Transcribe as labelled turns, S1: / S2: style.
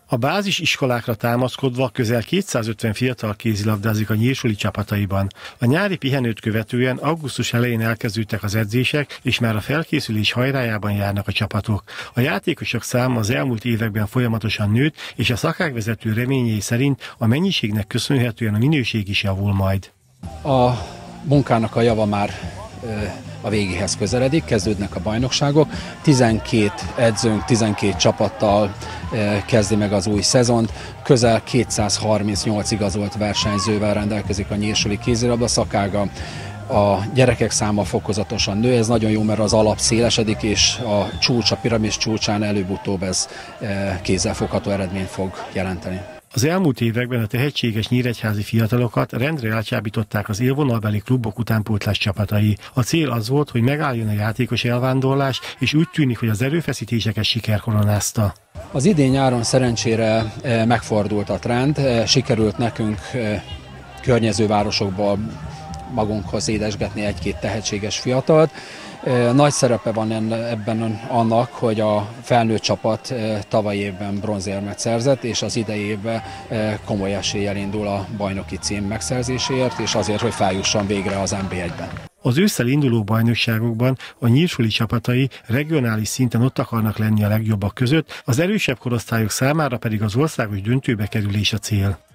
S1: A bázis iskolákra támaszkodva közel 250 fiatal kézilabdázik a Nyírsuli csapataiban. A nyári pihenőt követően augusztus elején elkezdődtek az edzések, és már a felkészülés hajrájában járnak a csapatok. A játékosok száma az elmúlt években folyamatosan nőtt, és a szakágvezető reményei szerint a mennyiségnek köszönhetően a minőség is javul majd.
S2: A munkának a java már a végéhez közeledik, kezdődnek a bajnokságok. 12 edzőnk, 12 csapattal kezdi meg az új szezont. Közel 238 igazolt versenyzővel rendelkezik a nyírsuli kézilabda szakága. A gyerekek száma fokozatosan nő, ez nagyon jó, mert az alap szélesedik, és a piramis csúcsán előbb-utóbb ez kézzelfogható eredményt fog jelenteni.
S1: Az elmúlt években a tehetséges nyíregyházi fiatalokat rendre elcsábították az élvonalbeli klubok utánpótlás csapatai. A cél az volt, hogy megálljon a játékos elvándorlás, és úgy tűnik, hogy az erőfeszítéseket siker koronázta.
S2: Az idén nyáron szerencsére megfordult a trend, sikerült nekünk környező városokból magunkhoz édesgetni egy-két tehetséges fiatalt. Nagy szerepe van ebben annak, hogy a felnőtt csapat tavaly évben bronzérmet szerzett, és az idei évben komoly eséllyel indul a bajnoki cím megszerzéséért, és azért, hogy feljusson végre az NB1-ben.
S1: Az ősszel induló bajnokságokban a nyírsuli csapatai regionális szinten ott akarnak lenni a legjobbak között, az erősebb korosztályok számára pedig az országos döntőbe kerülés a cél.